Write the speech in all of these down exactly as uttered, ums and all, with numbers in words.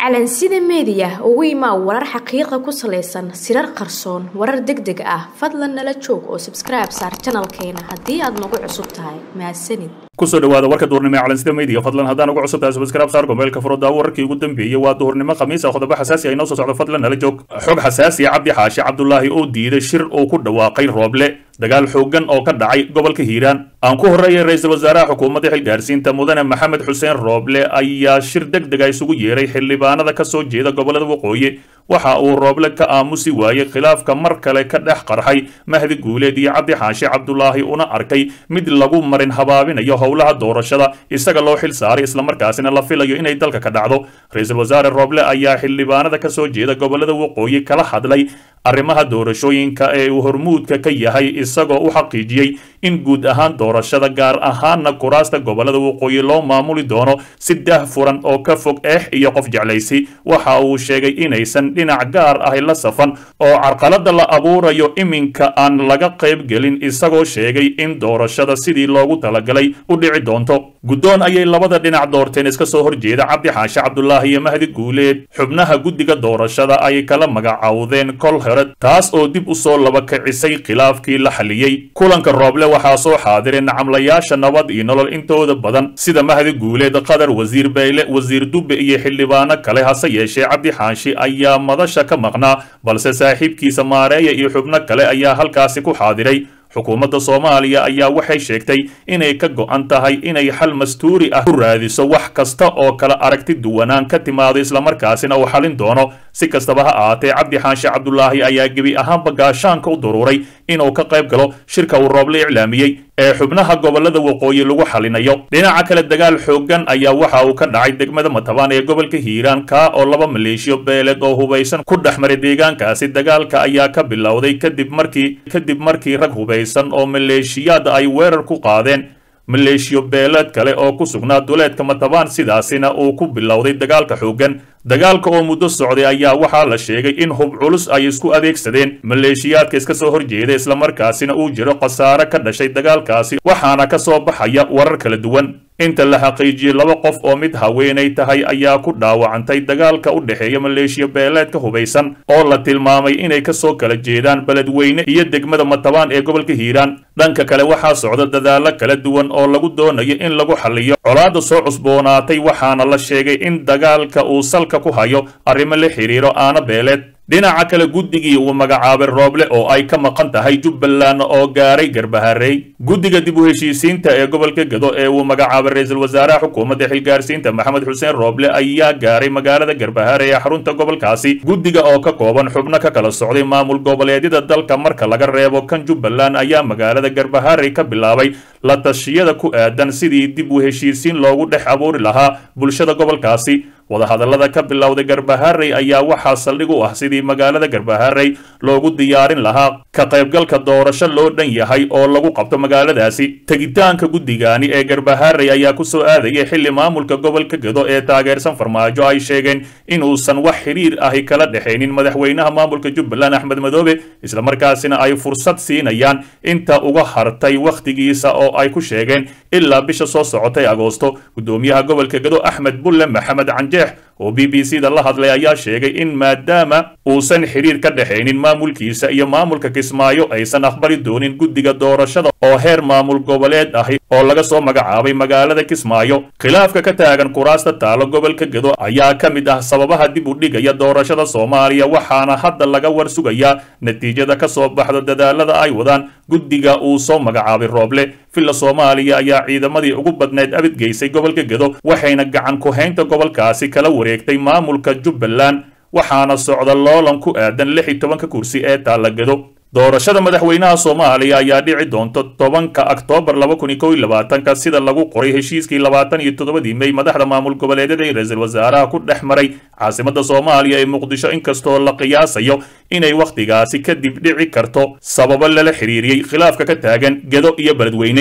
calansida media ugu imaa warar xaqiiqo ku saleysan sirar qarsoon warar degdeg ah fadlan nala joog oo subscribe saar channelkeena haddii aad nagu cusub tahay mahadsanid kusoo dhawaada warka duurnimo calansida media fadlan haddaan ugu cusub tahay subscribe saar gobolka furada wararkii ugu dambeeyay waa duurnimo khamiis ah qodobo xasaasi ah inoo soo socdo fadlan nala joog xog xasaasi ah Cabdi Xaashi Cabdullaahi oo diiday shir oo ku dhawaaqay Rooble dagaal xoogan oo ka dhacay gobolka Hiiraan aan ku horeeyay ra'iisul wasaaraha xukuumadda xilgaarsiinta mudane Maxamed Xuseen Rooble ayaa shir degdeg ah isugu yeeray xildhibaanada ka soo jeeda gobolada waqooyi waxa uu Rooble ka aamusi waayay khilaafka mar kale ka dhex qarxay Mahdi Guuleed iyo Cabdi Xaashi Cabdullaahi una arkay mid lagu marin habaabinayo howlaha doorashada isaga loo xil saaray isla markaasina la filayo inay dalka ka dhacdo ra'iisul wasaare Rooble ayaa xildhibaanada ka soo jeeda gobolada waqooyi kala hadlay arrimaha doorashooyinka ee uu hormuudka ka yahay isagoo u xaqiijiyay in guud ahaan doorashada gaar ahaanna kuraasta gobolada waqooyi loo maamuli doono si daahfuran oo ka fog eex iyo qof jeclaysi waxa uu sheegay inaysan dhinac gaar ah la safan oo carqalada la abuurayo iminka aan laga qayb gelin isagoo sheegay in doorashada sidii loogu talagalay u dhici doonto guddoon ayay labada dhinac doorteen iska soo horjeeda Cabdi Xaashi Cabdullaahi iyo Mahdi Guuleed xubnaha guddiga doorashada ay kala magacaawdeen kol hore taas oo dib u soo laba kicisay khilaafkii la xaliyay kulanka Rooble waxaa soo xaadiray nacamlayaasha nabad iyo nolol intooda badan sida Mahdi Guuleed qadar wasiir Bayle wasiir Dubbe iyo xildhibaano kale hase yeeshee Cabdi Xaashi ayaa madasha ka maqnaa balse saaxiibkiisa Maareeya iyo xubno kale ayaa halkaasi ku xaadiray xukuumadda Soomaaliya ayaa waxay sheegtay inay ka go'an tahay inay xal mastuuri ah u raadiso wax kasta oo kala aragti duwanaan ka timaado isla markaasina uu xalin doono si kastaba ha ahaatee Cabdi Xaashi Cabdullaahi ayaa gebi ahaanba gaashaanka u daruuray inuu ka qayb galo shirka uu Rooble iclaamiyay ee xubnaha gobolada waqooyi lagu xalinayo dhinaca kale dagaal xoogan ayaa waxa uu ka dhacay degmada Matabaan ee gobolka Hiiraan ka oo laba maleeshiyo beeleed oo hubeysan ku dhaxmaray deegaankaasi dagaalka ayaa ka bilowday kadib markii kadib markii rag hubeysan oo maleeshiyada ay weerar ku qaadeen maleeshiyo beeleed kale oo ku sugnaa duleedka Matabaan sidaasina uu ku bilowday dagaalka xoogan dagaalka oo muddo socday ayaa waxaa la sheegay in hub culus ay isku adeegsadeen maleeshiyaadka iska soo horjeeda isla markaasina uu jiro khasaare ka dhashay dagaalkaasi waxaana ka soo baxaya warar kala duwan inta la xaqiijiyay laba qof oo mid haweenay tahay ayaa ku dhaawacantay dagaalka u dhaxeeya maleeshiya beeleedka hubeysan oo la tilmaamay inay ka soo kala jeedaan beledweyne iyo degmada Matabaan ee gobolka Hiiraan dhanka kale waxaa socda dadaalo kala duwan oo lagu doonayo in lagu xalliyo colaadda soo cusboonaatay waxaana la sheegay in dagaalka uu salka ku hayo arrimo la xiriiro aana beeleed dhinaca kale guddigii uu magacaabay Rooble oo ay ka maqan tahay Jubbaland oo gaaray Garbaharey guddiga dib u heshiisiinta ee gobolka Gado ee uu magacaabay ra'iisul wasaaraha xukuumadda xilgaarsiinta Maxamed Xuseen Rooble ayaa gaaray magaalada Garbaharey ee xarunta gobolkaasi guddiga oo ka kooban xubno ka kala socday maamul goboleedyada dalka marka laga reebo kan Jubbaland ayaa magaalada Garbaharey ka bilaabay la tashiyada ku aadan sidii dib u heshiisiin loogu dhex abuuri lahaa bulshada gobolkaasi wadahadallada ka bilowday Garbaharey ayaa waxaa saldhig u ah sidii magaalada Garbaharey loogu diyaarin lahaa ka qaybgalka doorasho loo dhan yahay oo lagu qabto magaaladaasi tagitaanka guddigaani ee Garbaharey ayaa ku soo aadayay xilli maamulka gobolka Gado ee taageersan farmaajo ay sheegeen in uusan wax xiriir ah kala dhaxaynin madaxweynaha maamulka Jubbaland Axmed Madoobe isla markaasina ay fursad siinayaan inta uga hartay waqtigiisa oo ay ku sheegeen ilaa bisha soo socotay Agoosto gudoomiyaha gobolka Gado Axmed Bulle Maxamed oo B B C da la hadlay ayaa sheegay in maadaama uusan xiriir ka dhaxaynin maamulkiisa iyo maamulka Kismaayo aysan aqbali doonin guddiga doorashada oo heer maamul goboleed ah oo laga soo magacaabay magaalada Kismaayo khilaafka ka taagan kuraasta taalo gobolka Gado ayaa ka mid ah sababaha dib u dhigaya doorashada Soomaaliya waxaana hadda laga war sugayaa natiijada ka soo baxda dadaalada ay wadaan guddiga uu soo magacaabay Rooble filla Soomaaliya ayaa ciidamadii ugu badneed abid geysay gobolka Gado waxayna gacan ku haynta gobolkaasi kala wareegtay maamulka Jubbaland waxaana socda loolan ku aadan lix iyo toban kursi ee taala Gado doorashada madaxweynaha Soomaaliya ayaa dhici doonta tobanka Oktoobar laba kun iyo kow iyo labaatan sida lagu qoray heshiiskii labaatan iyo toddobadii May madaxda maamul goboleedyada ee ra'iisul wasaaraha ku dhexmaray caasimadda Soomaaliya ee Muqdisho inkastoo la qiyaasayo inay waqtigaasi kadib dhici karto sababo la xiriiriyay khilaafka ka taagan Gado iyo Beledweyne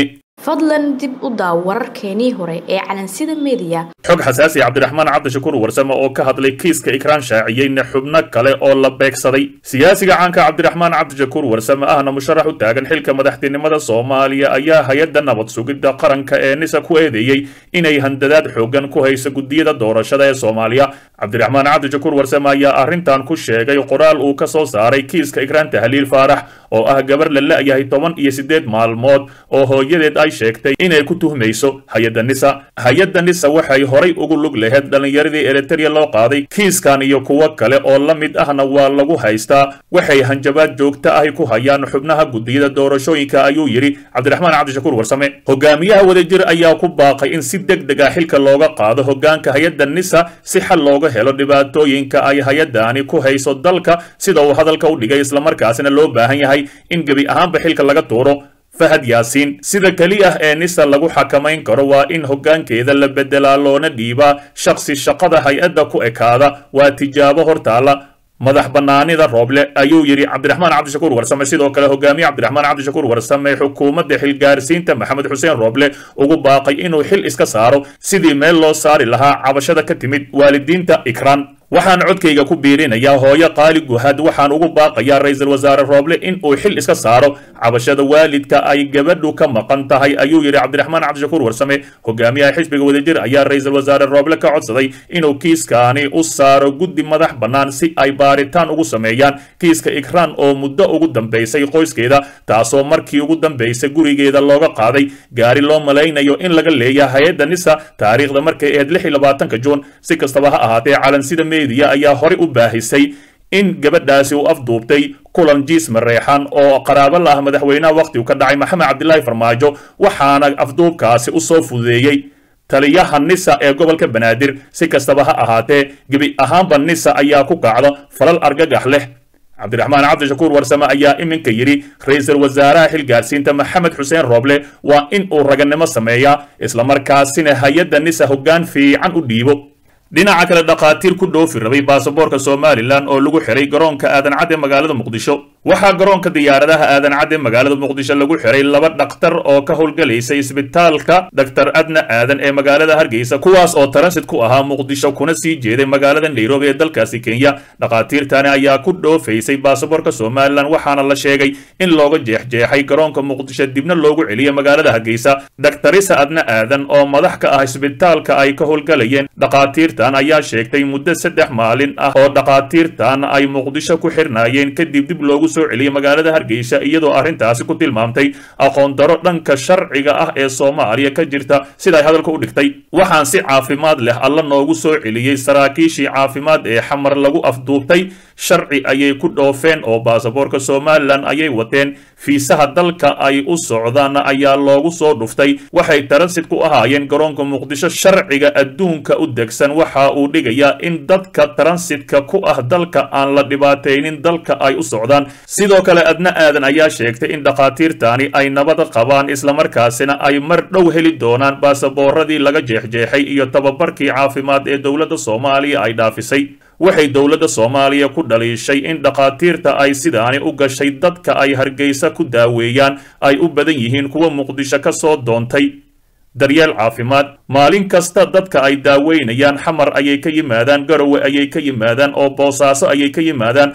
fadlan dib u daaw wararkeenii hore ee calansida media. xog xasaasi cabdiraxmaan cabdishakuur warsame oo ka hadlay kiiska ikraan shaaciyeyna xubno kale oo la beegsaday siyaasiga caanka cabdiraxmaan cabdishakuur warsame ahna musharax u taagan xilka madaxtinimada Soomaaliya ayaa hay'adda nabad sugidda qaranka ee nisa ku eedeeyay inay handadaad xoogan ku hayso gudiyada doorashada ee Soomaaliya. cabdiraxmaan cabdishakuur warsame ayaa arrintan ku sheegay qoraal uu ka soo saaray kiiska ikraan tahliil faarax oo ah gabar la la'yahay toban iyo siddeed maalmood oo hooyadeed ay sheegtay inay ku tuhmayso hay'adda nisa. hay'adda nisa waxay horay ugu lug lahayd dhalinyaradii Eritrea loo qaaday kiiskan iyo kuwo kale oo la mid ahna waa lagu haystaa waxay hanjabaad joogto ah ku hayaan xubnaha gudiyada doorashooyinka ayuu yiri cabdiraxmaan cabdishakuur warsame. hogaamiyaha wadajir ayaa ku baaqay in si degdeg ah xilka looga qaado hogaanka hay'adda nisa si xal looga helo dhibaatooyinka ay hay'adani ku hayso dalka sida uu hadalka u dhigay isla markaasina loo baahan yahay in gabi ahaanba xilka laga tuuro fahad yaasiin. sida kaliya ee nisa lagu xakamayn karo waa in hogaankeeda la bedelaa loona dhiibaa shakhsi shaqada hay'adda ku ekaada waa tijaabo hortaala madax banaanida Rooble ayuu yiri cabdiraxmaan cabdishakuur warsame. sidoo kale hogaamiye cabdiraxmaan cabdishakuur warsame xukuumadda xilgaarsiinta maxamed xuseen Rooble ugu baaqay inuu xil iska saaro sidii meel loo saari lahaa cabashada ka timid waalidiinta ikraan. waxaan codkayga ku biirinayaa hooyo qaali guhad waxaan ugu baaqayaa ra'iisul wasaare Rooble in uu xil iska saaro cabashada waalidka ay gabadhu ka maqan tahay ayuu yiri cabdiraxmaan cabdishakuur warsame. hogaamiyaha xisbiga wadajir ayaa ra'iisul wasaare Rooble ka codsaday inuu kiiskaani u saaro guddi madax bannaan si ay baaritaan ugu sameeyaan kiiska ikraan oo muddo ugu dambeysay qoyskeeda taasoo markii ugu dambeysay gurigeeda looga qaaday gaari loo malaynayo in laga leeyahay hay'adda nisa taariikhda markay ahayd lix iyo labaatanka juun. si kastaba ha ahaatee calansida media ayaa hore u baahisay in gabadhaasi uu afduubtay kulan jiis mareexan oo qaraabo la ah madaxweynaha waqti uu ka dhacay maxamed cabdilaahi farmaajo waxaana afduubkaasi u soo fudeeyay taliyaha nisa ee gobolka banaadir. si kastaba ha ahaatee gabi ahaanba nisa ayaa ku kacda falal argagax leh. cabdiraxmaan cabdishakuur warsame ayaa iminka yiri ra'iisul wasaaraha xilgaarsiinta maxamed xuseen Rooble waa in uu raganimo sameeyaa isla markaasina hay'adda nisa hoggaan fiican u dhiibo. dhinaca kale dhaqaatiir ku dhoofi rabay baasaboorka Somaliland oo lagu xiray garoonka aadan cad ee magaalada Muqdisho. waxaa garoonka diyaaradaha aadan cad ee magaalada Muqdisho lagu xiray laba dhakhtar oo ka howlgalaysay isbitaalka Doctor Adna Aadan ee magaalada Hargeysa kuwaas oo transit ku ahaa Muqdisho kuna sii jeeday magaalada Nairobi ee dalkaasi Kenya. dhaqaatiirtani ayaa ku dhoofaysay baasaboorka Somaliland waxaana la sheegay in looga jeexjeexay garoonka Muqdisho dibna loogu celiyay magaalada Hargeysa. Doctor Adna Aadan oo madax ka ah isbitaalka ay ka howlgalayeen dhaqaatiirtan ayaa sheegtay muddo saddex maalin ah oo dhaqaatiirtan ay Muqdisho ku xirnaayeen kadib dib loogu soo celiyay magaalada Hargeysa iyadoo arrintaasi ku tilmaamtay aqoon daro dhanka sharciga ah ee Soomaaliya ka jirta sida ay hadalka u dhigtay. waxaan si caafimaad leh alla noogu soo celiyay saraakiishii caafimaad ee xamar lagu afduubtay sharci ayay ku dhoofeen oo baasaboorka Somaliland ayay wateen fiisaha dalka ay u socdaan ayaa loogu soo dhuftay waxay transit ku ahaayeen garoonka Muqdisho. sharciga adduunka u degsan waxa uu dhigayaa in dadka transitka ku ah dalka aan la dhibaateynin dalka ay u socdaan. sidoo kale Adna Aadan ayaa sheegtay in dhaqaatiirtani ay nabad qabaan isla markaasina ay mar dhow heli doonaan baasabooradii laga jeexjeexay iyo tababarkii caafimaad ee dowladda Soomaaliya ay dhaafisay. waxay dowladda Soomaaliya ku dhaliishay in dhaqaatiirta ay sidaani u gashay dadka ay Hargeysa ku daaweeyaan ay u badan yihiin kuwa Muqdisho ka soo doontay daryeel caafimaad. maalin kasta dadka ay daaweynayaan xamar ayay ka yimaadaan garowe ayay ka yimaadaan oo boosaaso ayay ka yimaadaan.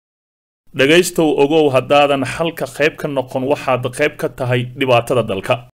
dhagaystow ogow haddaadan halka qayb ka noqon waxaad qayb ka tahay dhibaatada dalka.